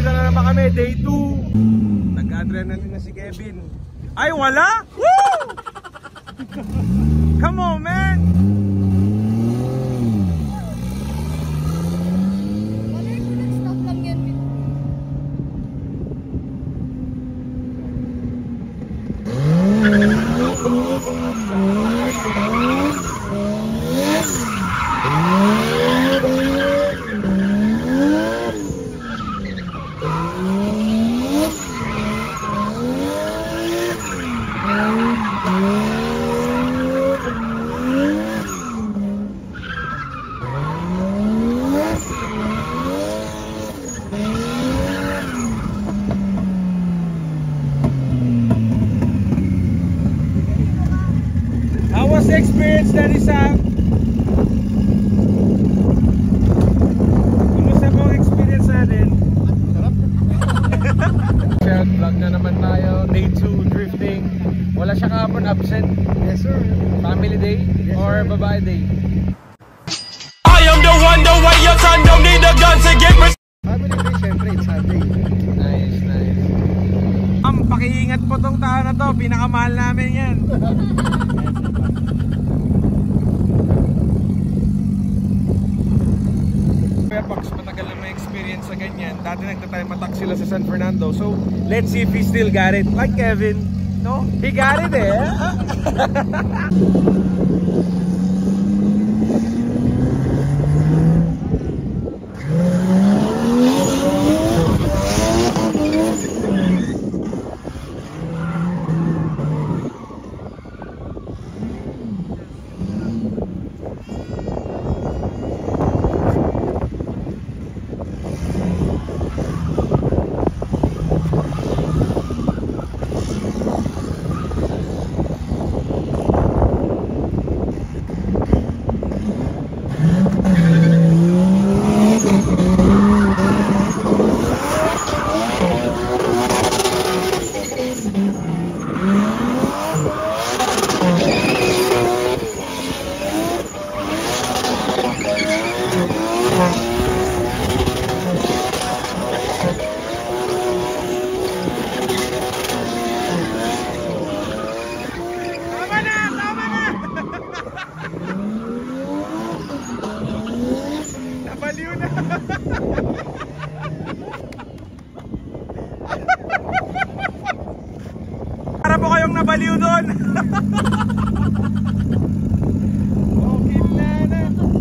Nag-umpisa na naman kami, day 2. Nag-adrenaline na si Kevin. Ay, wala? Woo! Come on, man! Stop lang yan. How was the experience, Daddy Sam? Kumusta po ang experience natin? Sarap. Vlog na naman tayo. Day 2 drifting. Wala siya kahapon absent. Yes sir. Family day or babae day? I am the one, the way your son don't need a gun to get me. Family day, syempre, it's Sunday. Nice, nice. Pakiingat po tong tao na to. Pinakamahal namin yan. Fairbox, matagal na may experience sa ganyan. Dati nagtatime attack sila sa San Fernando. So, let's see if he still got it. Like Kevin, no? He got it eh. Nabaliw na. Para po kayong nabaliw doon. Okay na.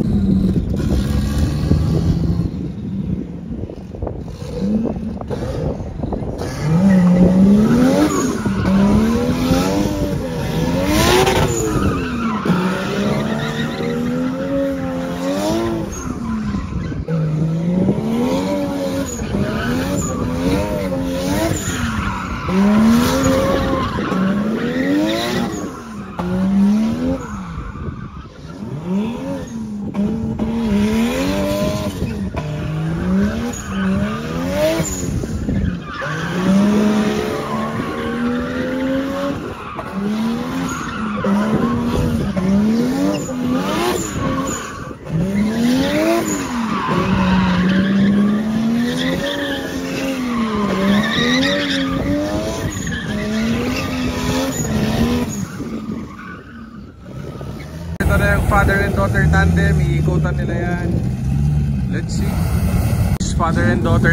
Ito na yung father and daughter tandem, iikutan nila yan. Let's see. Father and daughter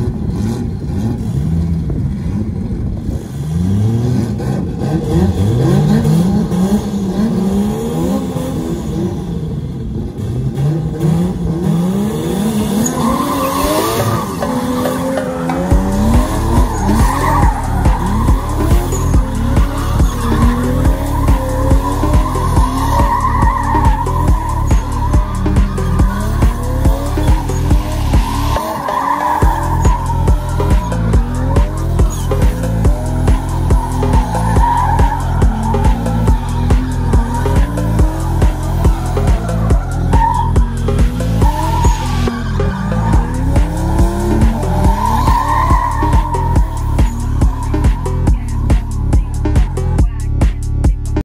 tandem.